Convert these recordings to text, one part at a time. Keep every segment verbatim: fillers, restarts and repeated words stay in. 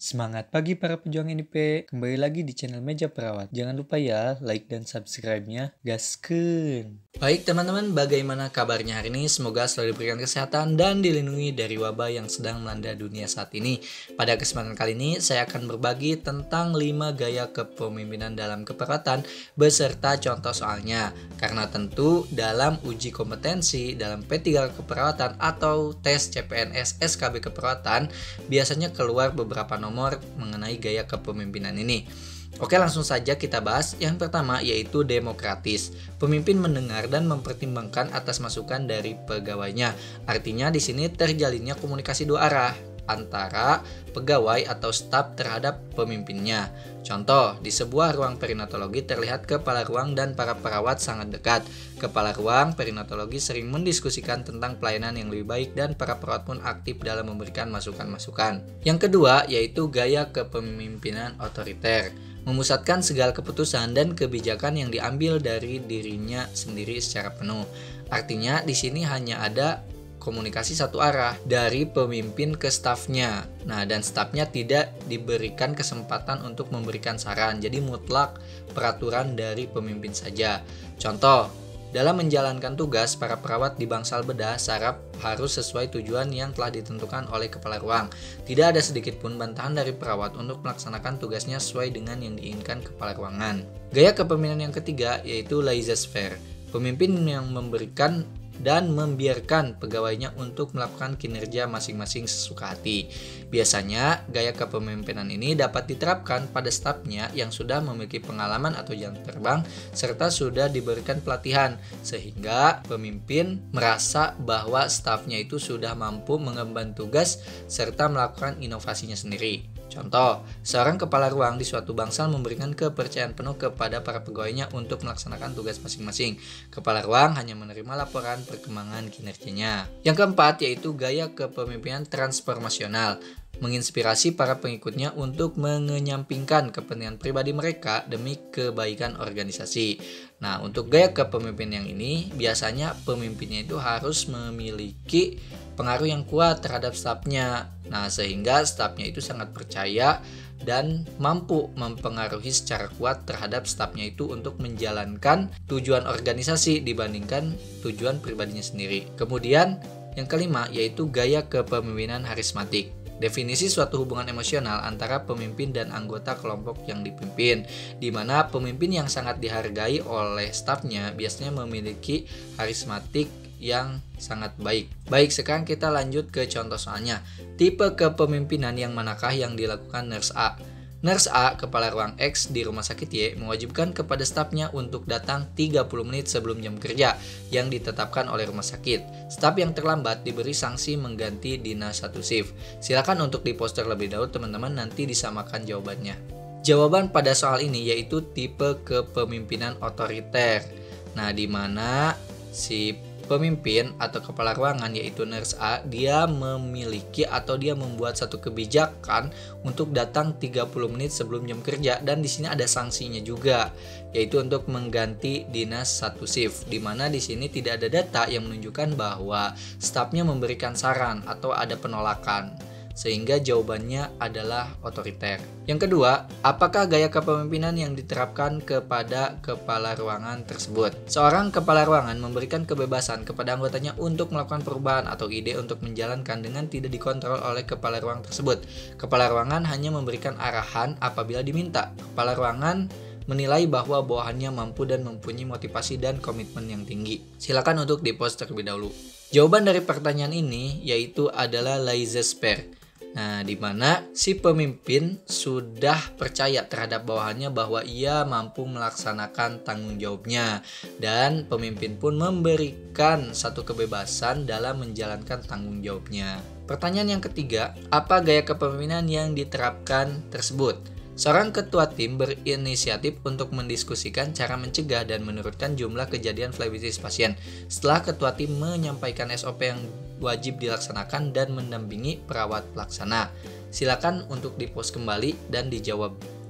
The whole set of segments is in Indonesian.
Semangat pagi para pejuang N I P, kembali lagi di channel Meja Perawat. Jangan lupa ya, like dan subscribe-nya, gaskeun. Baik teman-teman, bagaimana kabarnya hari ini? Semoga selalu diberikan kesehatan dan dilindungi dari wabah yang sedang melanda dunia saat ini. Pada kesempatan kali ini, saya akan berbagi tentang lima gaya kepemimpinan dalam keperawatan beserta contoh soalnya. Karena tentu dalam uji kompetensi dalam P tiga keperawatan atau tes C P N S S K B keperawatan, biasanya keluar beberapa nomor mengenai gaya kepemimpinan ini. Oke, langsung saja kita bahas. Yang pertama yaitu demokratis. Pemimpin mendengar dan mempertimbangkan atas masukan dari pegawainya. Artinya di sini terjalinnya komunikasi dua arah antara pegawai atau staf terhadap pemimpinnya. Contoh, di sebuah ruang perinatologi terlihat kepala ruang dan para perawat sangat dekat. Kepala ruang perinatologi sering mendiskusikan tentang pelayanan yang lebih baik dan para perawat pun aktif dalam memberikan masukan-masukan. Yang kedua yaitu gaya kepemimpinan otoriter. Memusatkan segala keputusan dan kebijakan yang diambil dari dirinya sendiri secara penuh. Artinya di sini hanya ada komunikasi satu arah dari pemimpin ke stafnya. Nah, dan stafnya tidak diberikan kesempatan untuk memberikan saran. Jadi mutlak peraturan dari pemimpin saja. Contoh, dalam menjalankan tugas, para perawat di bangsal bedah saraf harus sesuai tujuan yang telah ditentukan oleh kepala ruang. Tidak ada sedikit pun bantahan dari perawat untuk melaksanakan tugasnya sesuai dengan yang diinginkan kepala ruangan. Gaya kepemimpinan yang ketiga yaitu laissez-faire. Pemimpin yang memberikan dan membiarkan pegawainya untuk melakukan kinerja masing-masing sesuka hati. Biasanya, gaya kepemimpinan ini dapat diterapkan pada stafnya yang sudah memiliki pengalaman atau jam terbang serta sudah diberikan pelatihan, sehingga pemimpin merasa bahwa stafnya itu sudah mampu mengemban tugas serta melakukan inovasinya sendiri. Contoh, seorang kepala ruang di suatu bangsal memberikan kepercayaan penuh kepada para pegawainya untuk melaksanakan tugas masing-masing. Kepala ruang hanya menerima laporan perkembangan kinerjanya. Yang keempat yaitu gaya kepemimpinan transformasional. Menginspirasi para pengikutnya untuk mengenyampingkan kepentingan pribadi mereka demi kebaikan organisasi. Nah, untuk gaya kepemimpinan yang ini, biasanya pemimpinnya itu harus memiliki pengaruh yang kuat terhadap stafnya. Nah, sehingga stafnya itu sangat percaya dan mampu mempengaruhi secara kuat terhadap stafnya itu untuk menjalankan tujuan organisasi dibandingkan tujuan pribadinya sendiri. Kemudian, yang kelima yaitu gaya kepemimpinan harismatik. Definisi suatu hubungan emosional antara pemimpin dan anggota kelompok yang dipimpin, di mana pemimpin yang sangat dihargai oleh stafnya biasanya memiliki harismatik yang sangat baik. Baik, sekarang kita lanjut ke contoh soalnya. Tipe kepemimpinan yang manakah yang dilakukan Nurse A? Nurse A, kepala ruang X di rumah sakit Y, mewajibkan kepada stafnya untuk datang tiga puluh menit sebelum jam kerja yang ditetapkan oleh rumah sakit. Staf yang terlambat diberi sanksi mengganti dinas satu shift. Silakan untuk di poster lebih dahulu teman-teman, nanti disamakan jawabannya. Jawaban pada soal ini yaitu tipe kepemimpinan otoriter. Nah, di mana si pemimpin atau kepala ruangan yaitu Nurse A, dia memiliki atau dia membuat satu kebijakan untuk datang tiga puluh menit sebelum jam kerja, dan di sini ada sanksinya juga yaitu untuk mengganti dinas satu shift, di mana di sini tidak ada data yang menunjukkan bahwa stafnya memberikan saran atau ada penolakan. Sehingga jawabannya adalah otoriter. Yang kedua, apakah gaya kepemimpinan yang diterapkan kepada kepala ruangan tersebut? Seorang kepala ruangan memberikan kebebasan kepada anggotanya untuk melakukan perubahan atau ide untuk menjalankan dengan tidak dikontrol oleh kepala ruang tersebut. Kepala ruangan hanya memberikan arahan apabila diminta. Kepala ruangan menilai bahwa bawahannya mampu dan mempunyai motivasi dan komitmen yang tinggi. Silakan untuk di-post terlebih dahulu. Jawaban dari pertanyaan ini yaitu adalah laissez-faire. Nah, di mana si pemimpin sudah percaya terhadap bawahannya bahwa ia mampu melaksanakan tanggung jawabnya, dan pemimpin pun memberikan satu kebebasan dalam menjalankan tanggung jawabnya. Pertanyaan yang ketiga, apa gaya kepemimpinan yang diterapkan tersebut? Seorang ketua tim berinisiatif untuk mendiskusikan cara mencegah dan menurunkan jumlah kejadian flebitis pasien. Setelah ketua tim menyampaikan S O P yang wajib dilaksanakan dan mendampingi perawat pelaksana. Silakan untuk di-post kembali dan dijawab.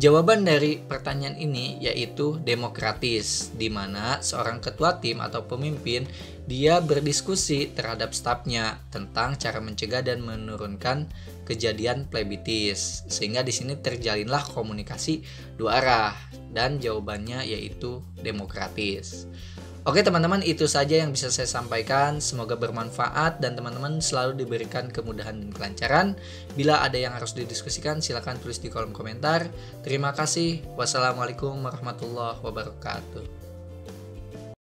Jawaban dari pertanyaan ini yaitu demokratis, di mana seorang ketua tim atau pemimpin dia berdiskusi terhadap stafnya tentang cara mencegah dan menurunkan kejadian plebitis, sehingga di sini terjalinlah komunikasi dua arah dan jawabannya yaitu demokratis. Oke teman-teman, itu saja yang bisa saya sampaikan. Semoga bermanfaat dan teman-teman selalu diberikan kemudahan dan kelancaran. Bila ada yang harus didiskusikan, silakan tulis di kolom komentar. Terima kasih. Wassalamualaikum warahmatullahi wabarakatuh.